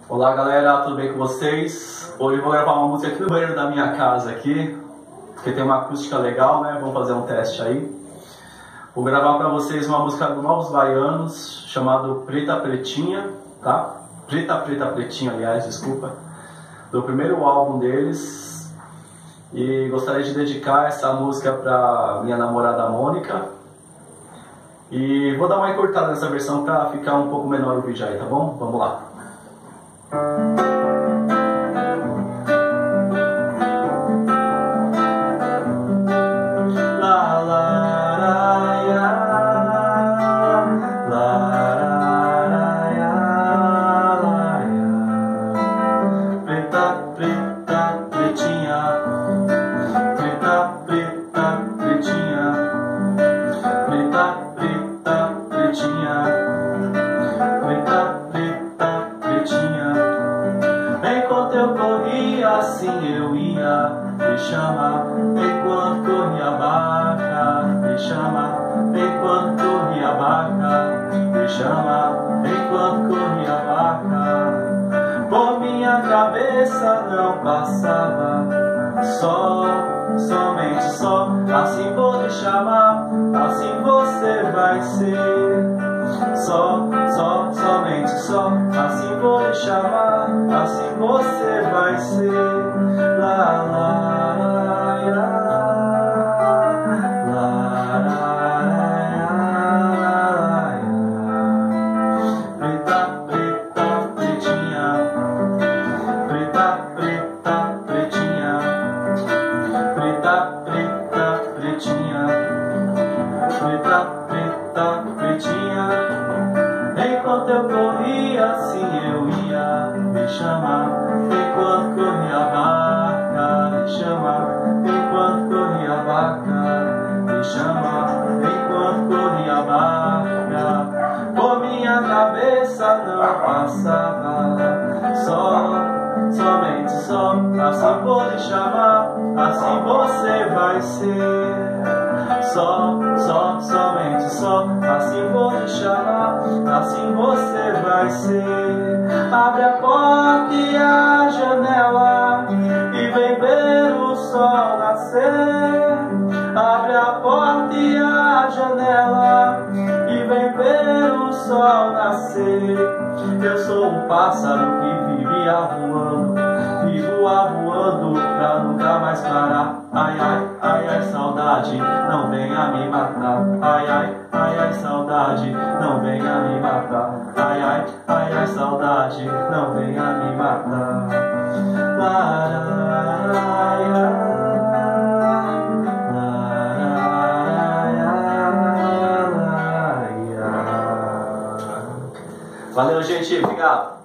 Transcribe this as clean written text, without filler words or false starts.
Olá galera, tudo bem com vocês? Hoje eu vou gravar uma música aqui no banheiro da minha casa aqui, porque tem uma acústica legal, né? Vamos fazer um teste aí. Vou gravar para vocês uma música do Novos Baianos, chamado Preta Pretinha, tá? Preta Pretinha, aliás, desculpa. Do primeiro álbum deles. E gostaria de dedicar essa música para minha namorada Mônica. E vou dar uma encurtada nessa versão para ficar um pouco menor o vídeo aí, tá bom? Vamos lá. Enquanto eu corria, assim eu ia, me chama. Enquanto corria a barca, me chama. Enquanto corria a barca, me chama. Enquanto corria a barca, por minha cabeça não passava somente só. Assim vou lhe chamar, assim você vai ser. Somente só, assim vou lhe chamar, assim você vai ser. La la la la la. Preta, preta, pretinha. Preta, preta, pretinha. Preta, preta, pretinha. Preta, preta, pretinha. Enquanto eu corria, assim eu ia, me chama. Enquanto corria a barca, me chama. Enquanto corria a barca, me chama. Enquanto corria a barca, por minha cabeça não passava somente só. Assim vou lhe chamar, assim você vai ser. Somente só, assim vou lhe chamar, assim você vai ser. Abre a porta e a janela e vem ver o sol nascer. Abre a porta e a janela e vem ver o sol nascer. Eu sou um pássaro que vive voando, vivo voando pra nunca mais parar. Ai, ai, ai, ai, saudade, não venha me matar. Ai, ai, ai, ai, saudade, não venha me matar. Ai, ai, ai, ai, saudade, não venha me matar. Valeu, gente, obrigado.